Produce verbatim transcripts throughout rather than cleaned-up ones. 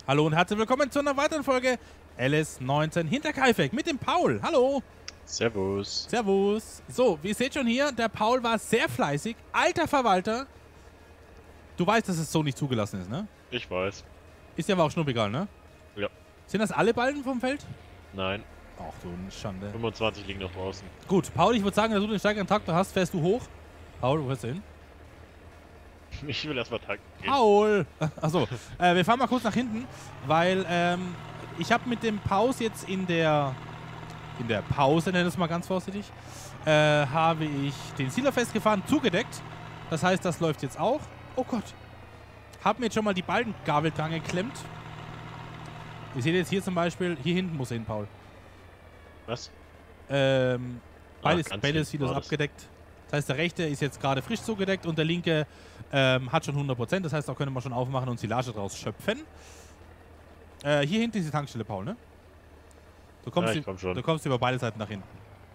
Hallo und herzlich willkommen zu einer weiteren Folge L S neunzehn Hinterkaifeck mit dem Paul. Hallo. Servus. Servus. So, wie ihr seht schon hier, der Paul war sehr fleißig. Alter Verwalter. Du weißt, dass es so nicht zugelassen ist, ne? Ich weiß. Ist dir aber auch schnurregal, ne? Ja. Sind das alle Ballen vom Feld? Nein. Ach du Schande. fünfundzwanzig liegen noch draußen. Gut, Paul, ich würde sagen, wenn du den steigeren Traktor hast, fährst du hoch. Paul, wo fährst du hin? Ich will erstmal tanken gehen. Paul! Achso, äh, wir fahren mal kurz nach hinten, weil ähm, ich habe mit dem Pause jetzt in der in der Pause, nenne es mal ganz vorsichtig, äh, habe ich den Silo festgefahren, zugedeckt. Das heißt, das läuft jetzt auch. Oh Gott. Hab mir jetzt schon mal die Balkengabel dran geklemmt. Ihr seht jetzt hier zum Beispiel, hier hinten muss er hin, Paul. Was? Ähm, beides, ganz beides hinten Silos war das. abgedeckt. Das heißt, der rechte ist jetzt gerade frisch zugedeckt und der linke ähm, hat schon hundert Prozent. Das heißt, da können wir schon aufmachen und Silage draus schöpfen. Äh, hier hinten ist die Tankstelle, Paul, ne? Du kommst, Ja, ich ü- komm schon. du kommst über beide Seiten nach hinten.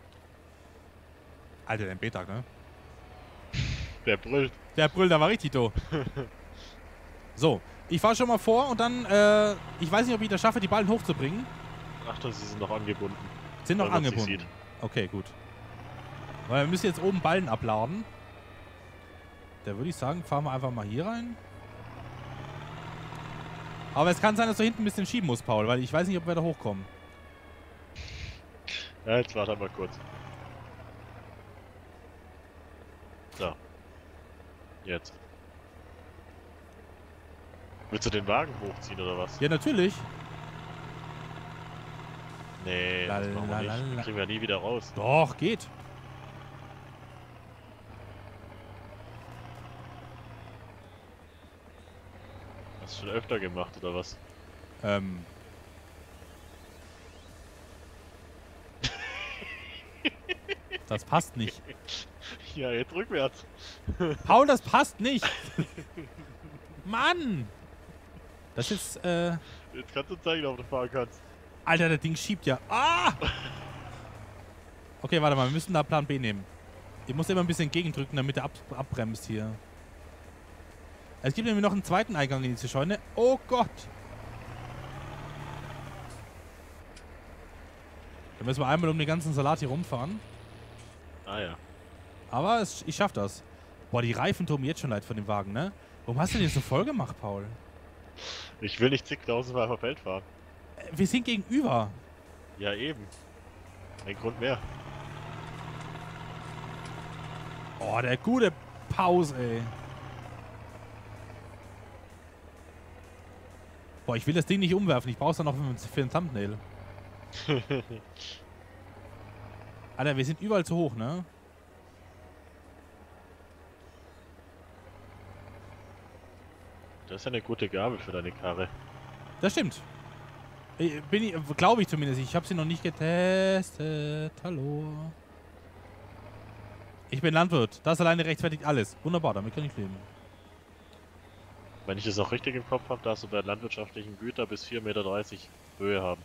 Alter, der B-Tag, ne? Der brüllt. Der brüllt, da war richtig do. So, ich fahre schon mal vor und dann, äh, ich weiß nicht, ob ich das schaffe, die Ballen hochzubringen. Achtung, sie sind noch angebunden. Sind noch Weil man sie angebunden. sieht. Okay, gut. Weil wir müssen jetzt oben Ballen abladen. Da würde ich sagen, fahren wir einfach mal hier rein. Aber es kann sein, dass du hinten ein bisschen schieben musst, Paul, weil ich weiß nicht, ob wir da hochkommen. Ja, jetzt warte mal kurz. So. Jetzt. Willst du den Wagen hochziehen oder was? Ja, natürlich. Nee, das machen wir Lalalala. nicht. Kriegen wir nie wieder raus. Doch, geht. Hast du schon öfter gemacht oder was? Ähm. Das passt nicht. Ja, jetzt rückwärts. Paul, das passt nicht. Mann. Das ist, äh... Jetzt kannst du zeigen, ob du fahren kannst. Alter, das Ding schiebt ja. Ah! Okay, warte mal, wir müssen da Plan B nehmen. Ich muss immer ein bisschen gegendrücken, damit er ab abbremst hier. Es gibt nämlich noch einen zweiten Eingang in diese Scheune. Oh Gott! Da müssen wir einmal um den ganzen Salat hier rumfahren. Ah ja. Aber es, ich schaff das. Boah, die Reifen tun mir jetzt schon leid von dem Wagen, ne? Warum hast du den so voll gemacht, Paul? Ich will nicht zigtausendmal auf Feld fahren. Äh, Wir sind gegenüber. Ja, eben. Ein Grund mehr. Oh, der gute Pause, ey. Boah, ich will das Ding nicht umwerfen. Ich brauch's dann noch für, für ein Thumbnail. Alter, wir sind überall zu hoch, ne? Das ist ja eine gute Gabel für deine Karre. Das stimmt. Äh, Bin ich, glaube ich zumindest. Ich habe sie noch nicht getestet. Hallo. Ich bin Landwirt. Das alleine rechtfertigt alles. Wunderbar, damit kann ich leben. Wenn ich das auch richtig im Kopf habe, darfst du bei landwirtschaftlichen Gütern bis vier Meter dreißig Höhe haben.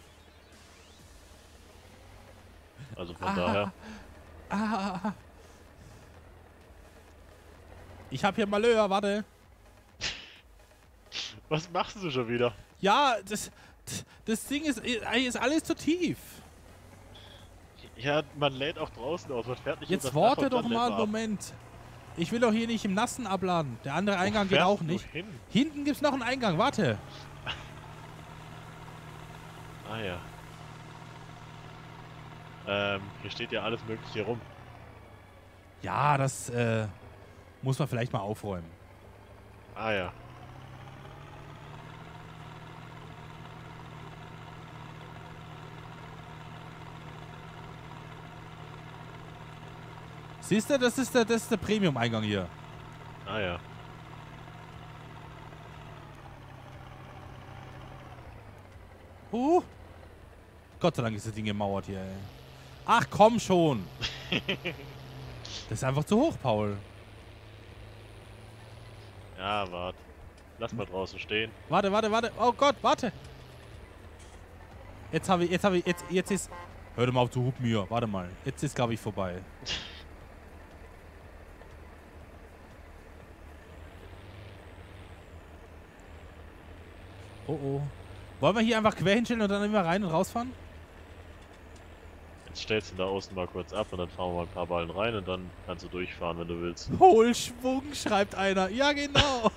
Also von Ah. daher. Ah. Ich habe hier Malheur, warte. Was machst du schon wieder? Ja, das, das Ding ist, ist alles zu tief. Ja, man lädt auch draußen aus, man fährt nicht Jetzt unter das Dach warte und doch dann mal lädt einen man ab. Moment. Ich will doch hier nicht im Nassen abladen. Der andere Eingang Wo geht fährst auch du nicht. hin? Hinten gibt's noch einen Eingang, warte. Ah ja. Ähm, hier steht ja alles mögliche rum. Ja, das äh, muss man vielleicht mal aufräumen. Ah ja. Siehst du, das ist der, das ist der Premium-Eingang hier. Ah ja. Uh. Gott sei Dank ist das Ding gemauert hier, ey. Ach, komm schon. Das ist einfach zu hoch, Paul. Ja, warte. Lass mal draußen stehen. Warte, warte, warte. Oh Gott, warte. Jetzt habe ich, jetzt habe ich, jetzt, jetzt ist... Hör doch mal auf zu hupen hier. Warte mal. Jetzt ist, glaube ich, vorbei. Oh oh. Wollen wir hier einfach quer hinstellen und dann immer rein und rausfahren? Jetzt stellst du da außen mal kurz ab und dann fahren wir mal ein paar Ballen rein und dann kannst du durchfahren, wenn du willst. Hohlschwung, schreibt einer. Ja, genau.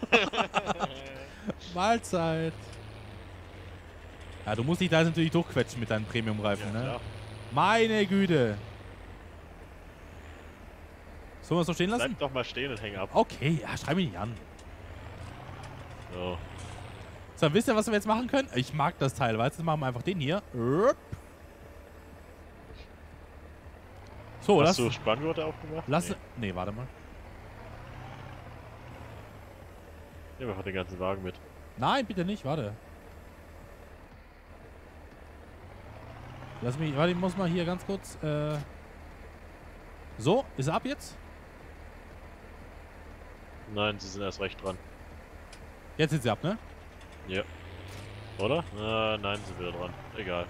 Mahlzeit. Ja, du musst dich da natürlich durchquetschen mit deinen Premium-Reifen, Ja, ne? klar. Meine Güte. Sollen wir es so stehen lassen? Bleib doch mal stehen und häng ab. Okay, ja, schreib mich nicht an. So. So, wisst ihr, was wir jetzt machen können? Ich mag das Teil, weißt du? Jetzt machen wir einfach den hier. So, Hast lass... du Spanngurte aufgemacht? Lass... Nee. Nee, warte mal. Nehmen wir einfach den ganzen Wagen mit. Nein, bitte nicht, warte. Lass mich... Warte, ich muss mal hier ganz kurz... Äh so, ist er ab jetzt? Nein, sie sind erst recht dran. Jetzt sind sie ab, ne? Ja. Oder? Äh, nein, sind wieder dran. Egal.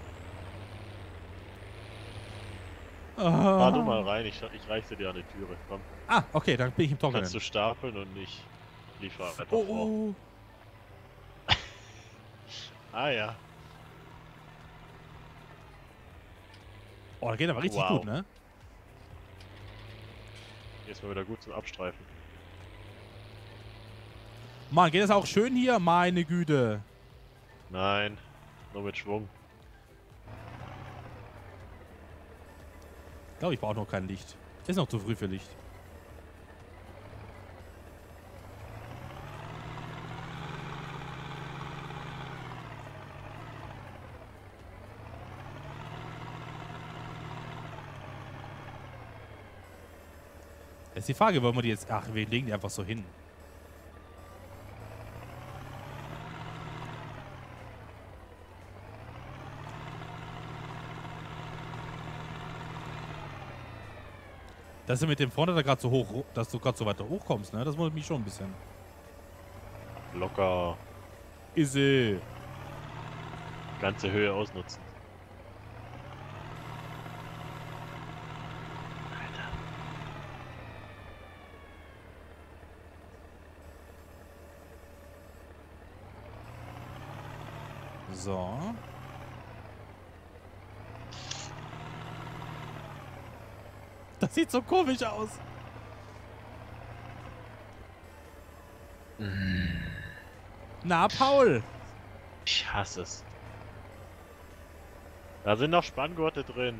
Fahr du mal rein, ich, ich reiche dir an die Türe. Komm. Ah, okay, dann bin ich im Trockenen. Kannst du stapeln und nicht liefern. Einfach Oh, vor. oh. Ah ja. Oh, da geht aber richtig Wow. gut, ne? Hier ist mal wieder gut zum Abstreifen. Mann, geht das auch schön hier? Meine Güte. Nein, nur mit Schwung. Ich glaube, ich brauche noch kein Licht. Ist noch zu früh für Licht. Jetzt ist die Frage, wollen wir die jetzt... Ach, wir legen die einfach so hin. Dass du mit dem vorne da gerade so hoch, dass du gerade so weiter hochkommst, ne? Das wundert mich schon ein bisschen. Locker. Easy. Ganze Höhe ausnutzen. So. Das sieht so komisch aus. Na, Paul. Ich hasse es. Da sind noch Spanngurte drin.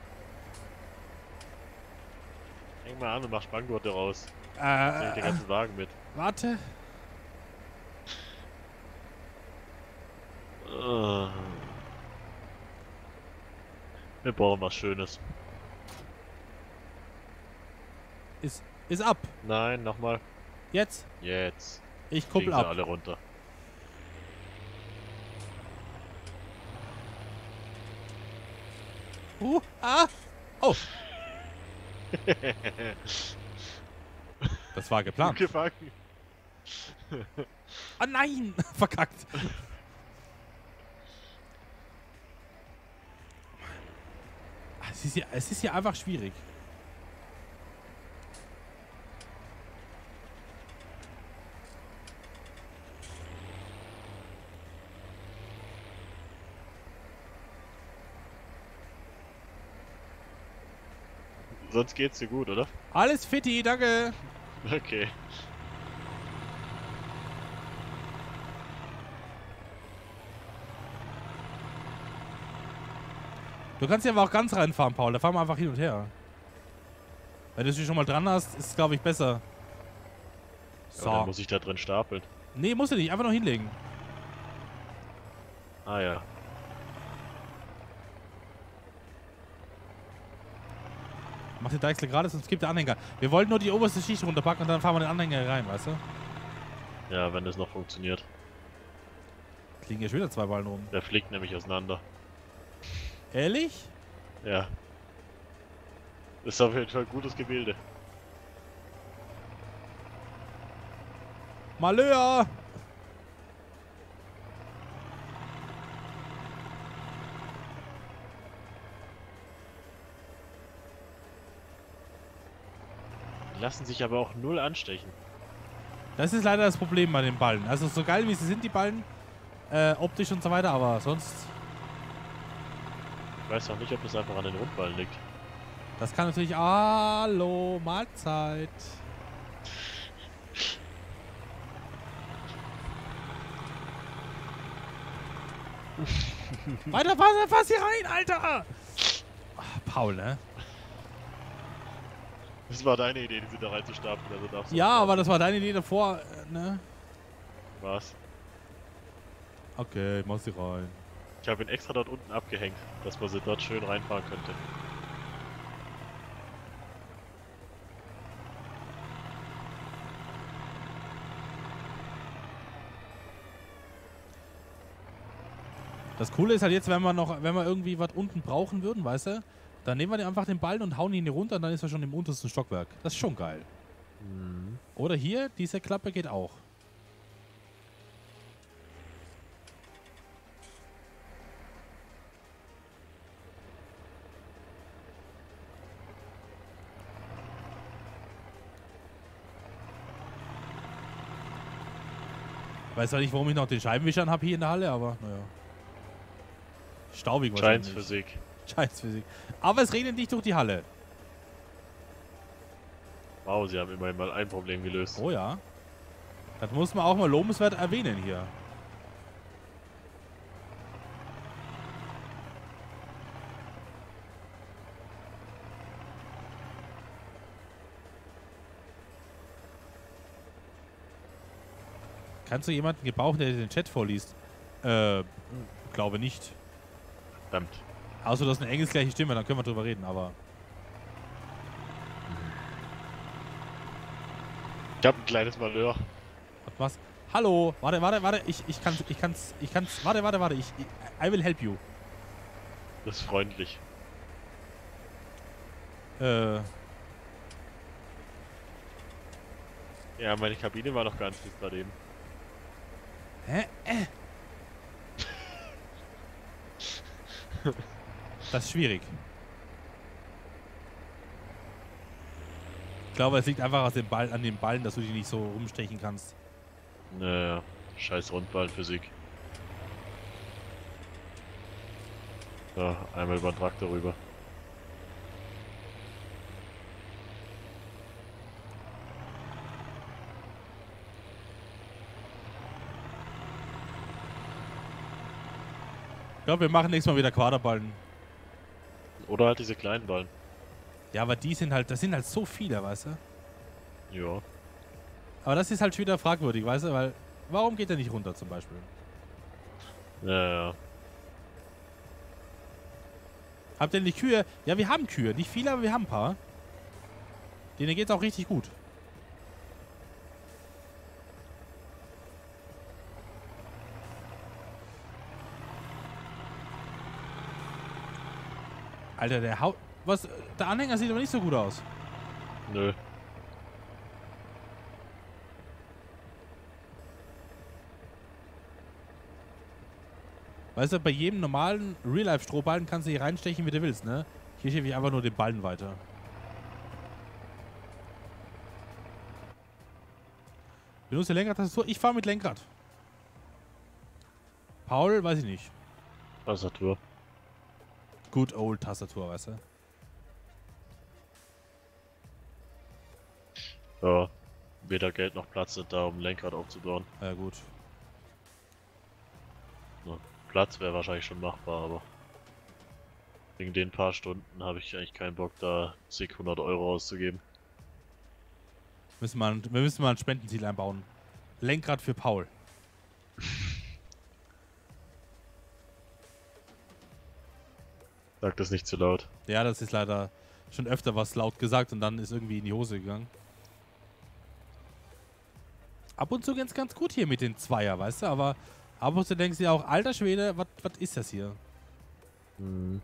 Häng mal an und mach Spanngurte raus. Nehm ich Äh, den ganzen Wagen mit. warte. Uh. Wir brauchen was Schönes. Ist, ist ab. Nein, nochmal. Jetzt. Jetzt. Ich Kriegen kuppel sie ab. alle runter. Uh, ah. Oh. Das war geplant. Gefangen. Ah nein, verkackt. Es ist, hier, es ist hier einfach schwierig. Sonst geht's dir gut, oder? Alles fitti, danke. Okay. Du kannst hier aber auch ganz reinfahren, Paul. Da fahren wir einfach hin und her. Wenn du sie schon mal dran hast, ist es, glaube ich, besser. So. Ja, dann muss ich da drin stapeln. Nee, musst du nicht. Einfach noch hinlegen. Ah ja. Mach den Deichsel gerade, sonst gibt der Anhänger. Wir wollten nur die oberste Schicht runterpacken und dann fahren wir den Anhänger rein, weißt du? Ja, wenn das noch funktioniert. Jetzt liegen hier schon wieder zwei Ballen rum. Der fliegt nämlich auseinander. Ehrlich? Ja. Das ist auf jeden Fall ein gutes Gebilde. Malheur! Die lassen sich aber auch null anstechen. Das ist leider das Problem bei den Ballen. Also so geil wie sie sind, die Ballen, äh, optisch und so weiter, aber sonst... Ich weiß auch nicht, ob das einfach an den Rundballen liegt. Das kann natürlich... Hallo, Mahlzeit. Weiter, fass, fass hier rein, Alter! Ach, Paul, ne? Das war deine Idee, diese da reinzustapeln. Also darfst du Ja, auch aber das war deine Idee davor, äh, ne? Was? Okay, ich mach sie rein. Ich habe ihn extra dort unten abgehängt, dass man sie dort schön reinfahren könnte. Das Coole ist halt jetzt, wenn wir noch, wenn wir irgendwie was unten brauchen würden, weißt du, dann nehmen wir den einfach den Ballen und hauen ihn hier runter und dann ist er schon im untersten Stockwerk. Das ist schon geil. Mhm. Oder hier, diese Klappe geht auch. Weiß zwar nicht, warum ich noch den Scheibenwischern habe hier in der Halle, aber naja. Staubig wahrscheinlich. Scheinsphysik. Scheißphysik. Aber es regnet nicht durch die Halle. Wow, sie haben immerhin mal ein Problem gelöst. Oh ja. Das muss man auch mal lobenswert erwähnen hier. Kannst du jemanden gebrauchen, der den Chat vorliest? Äh, glaube nicht. Verdammt. Außer du hast eine engelsgleiche Stimme, dann können wir drüber reden, aber... Ich hab ein kleines Malheur. Was? was? Hallo? Warte, warte, warte. Ich, ich kann's, ich kann's, ich kann's... Warte, warte, warte. Ich, ich, I will help you. Das ist freundlich. Äh... Ja, meine Kabine war noch ganz bis gerade eben. Hä? Äh. Das ist schwierig. Ich glaube, es liegt einfach aus dem Ball, an den Ballen, dass du die nicht so rumstechen kannst. Naja, scheiß Rundballenphysik. So, einmal über den Traktor rüber. Ich glaube, wir machen nächstes Mal wieder Quaderballen. Oder halt diese kleinen Ballen. Ja, aber die sind halt, das sind halt so viele, weißt du? Ja. Aber das ist halt schon wieder fragwürdig, weißt du? Weil, warum geht der nicht runter zum Beispiel? Ja, ja. Habt ihr nicht Kühe? Ja, wir haben Kühe. Nicht viele, aber wir haben ein paar. Denen geht's auch richtig gut. Alter, der Haut... Was? Der Anhänger sieht aber nicht so gut aus. Nö. Weißt du, bei jedem normalen Real-Life-Strohballen kannst du hier reinstechen, wie du willst, ne? Hier schiebe ich einfach nur den Ballen weiter. Benutze Lenkrad-Tastatur? Ich fahre mit Lenkrad. Paul, weiß ich nicht. Tastatur. Good old Tastatur, weißt du? Ja. Weder Geld noch Platz sind da, um ein Lenkrad aufzubauen. Ja, gut. Ja, Platz wäre wahrscheinlich schon machbar, aber wegen den paar Stunden habe ich eigentlich keinen Bock, da zig hundert Euro auszugeben. Müssen wir, wir müssen mal ein Spendenziel einbauen. Lenkrad für Paul. Sag das nicht zu laut. Ja, das ist leider schon öfter was laut gesagt und dann ist irgendwie in die Hose gegangen. Ab und zu geht's ganz gut hier mit den Zweier, weißt du, aber ab und zu denkst du dir auch, alter Schwede, was ist das hier? Hm.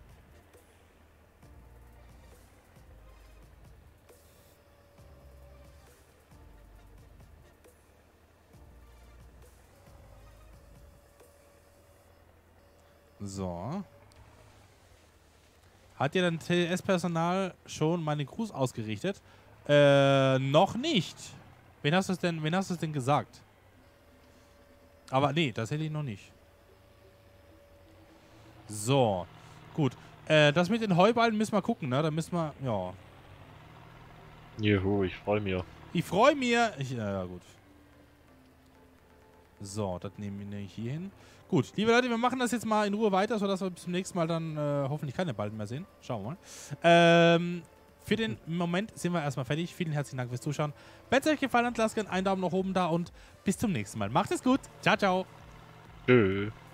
So. Hat dir dein T S-Personal schon meine Gruß ausgerichtet? Äh, noch nicht. Wen hast du es denn, wen hast du es denn gesagt? Aber nee, das hätte ich noch nicht. So, gut. Äh, das mit den Heuballen müssen wir gucken, ne? Da müssen wir, ja. Juhu, ich freue mich. Ich freue mich. Ich, ja, ja, gut. So, das nehmen wir hier hin. Gut, liebe Leute, wir machen das jetzt mal in Ruhe weiter, sodass wir bis zum nächsten Mal dann äh, hoffentlich keine Ballen mehr sehen. Schauen wir mal. Ähm, für den Moment sind wir erstmal fertig. Vielen herzlichen Dank fürs Zuschauen. Wenn es euch gefallen hat, lasst gerne einen Daumen nach oben da und bis zum nächsten Mal. Macht es gut. Ciao, ciao. Tschö.